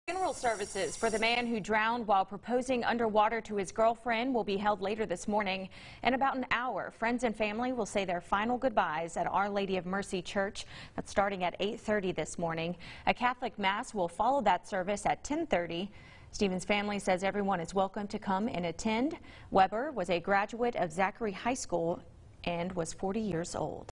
Funeral services for the man who drowned while proposing underwater to his girlfriend will be held later this morning. In about an hour, friends and family will say their final goodbyes at Our Lady of Mercy Church. That's starting at 8:30 this morning. A Catholic Mass will follow that service at 10:30. Stephen's family says everyone is welcome to come and attend. Weber was a graduate of Zachary High School and was 40 years old.